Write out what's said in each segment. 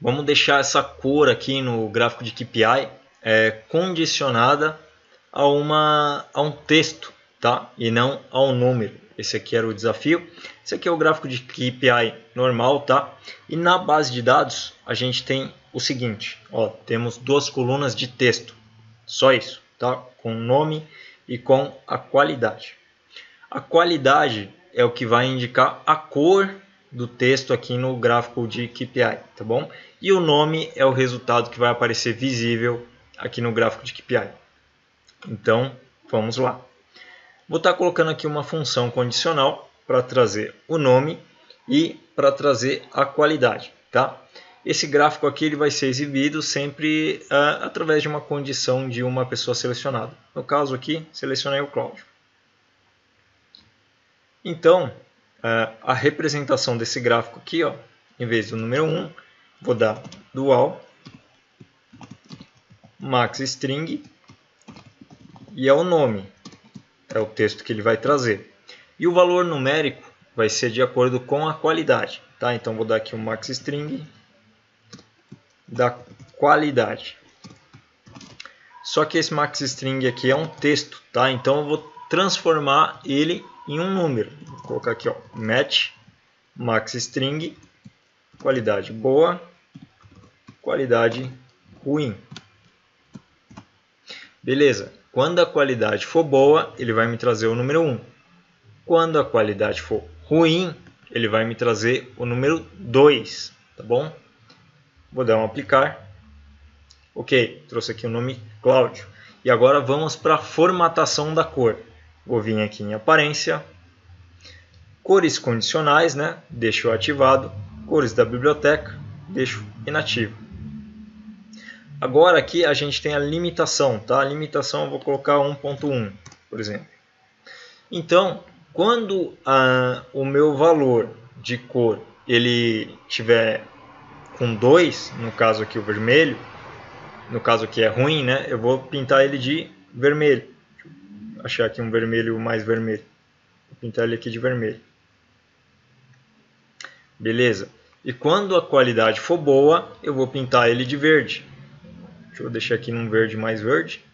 vamos deixar essa cor aqui no gráfico de KPI condicionada a um texto, tá? E não a um número. Esse aqui era o desafio. Esse aqui é o gráfico de KPI normal, tá? E na base de dados a gente tem o seguinte, ó, temos duas colunas de texto, só isso, tá? Com nome e com a qualidade. A qualidade é o que vai indicar a cor do texto aqui no gráfico de KPI, tá bom? E o nome é o resultado que vai aparecer visível aqui no gráfico de KPI. Então, vamos lá. Vou estar colocando aqui uma função condicional para trazer o nome e para trazer a qualidade, tá? Esse gráfico aqui ele vai ser exibido sempre através de uma condição de uma pessoa selecionada. No caso aqui, selecionei o Cláudio. Então, a representação desse gráfico aqui, ó, em vez do número 1, vou dar dual max string e é o nome, é o texto que ele vai trazer. E o valor numérico vai ser de acordo com a qualidade, tá? Então vou dar aqui um max string da qualidade. Só que esse max string aqui é um texto, tá? Então eu vou transformar ele em um número. Vou colocar aqui, ó, match max string qualidade boa, qualidade ruim. Beleza. Quando a qualidade for boa, ele vai me trazer o número 1. Quando a qualidade for ruim, ele vai me trazer o número 2, tá bom? Vou dar um aplicar. Ok, trouxe aqui o nome Cláudio. E agora vamos para a formatação da cor. Vou vir aqui em aparência, cores condicionais, né? Deixo ativado, cores da biblioteca, deixo inativo. Agora aqui a gente tem a limitação, tá? A limitação eu vou colocar 1.1, por exemplo. Então, quando o meu valor de cor ele tiver com 2, no caso aqui o vermelho, no caso aqui é ruim, né? Eu vou pintar ele de vermelho. Deixa eu achar aqui um vermelho mais vermelho. Vou pintar ele aqui de vermelho. Beleza. E quando a qualidade for boa, eu vou pintar ele de verde. Deixa eu deixar aqui num verde mais verde.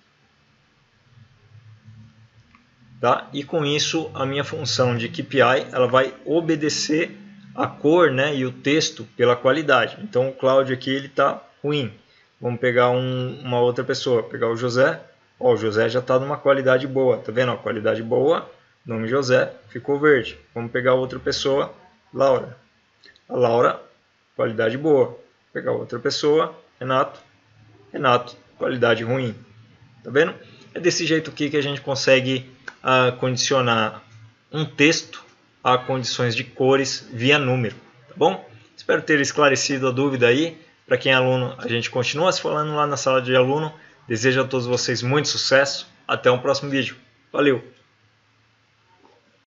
Tá? E com isso, a minha função de KPI ela vai obedecer a cor, né, e o texto pela qualidade. Então o Cláudio aqui está ruim. Vamos pegar uma outra pessoa, pegar o José. Ó, o José já está numa qualidade boa. Tá vendo? Ó, qualidade boa, nome José, ficou verde. Vamos pegar outra pessoa, Laura. A Laura, qualidade boa. Vou pegar outra pessoa, Renato. Renato, qualidade ruim. Tá vendo? É desse jeito aqui que a gente consegue condicionar um texto a condições de cores via número. Tá bom? Espero ter esclarecido a dúvida aí. Para quem é aluno, a gente continua se falando lá na sala de aluno. Desejo a todos vocês muito sucesso. Até um próximo vídeo. Valeu!